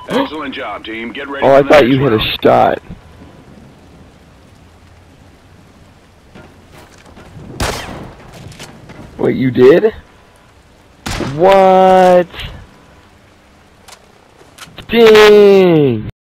Excellent job, team. Get ready Oh, I for the thought next you hit a round. shot. Wait, you did? What? Dang!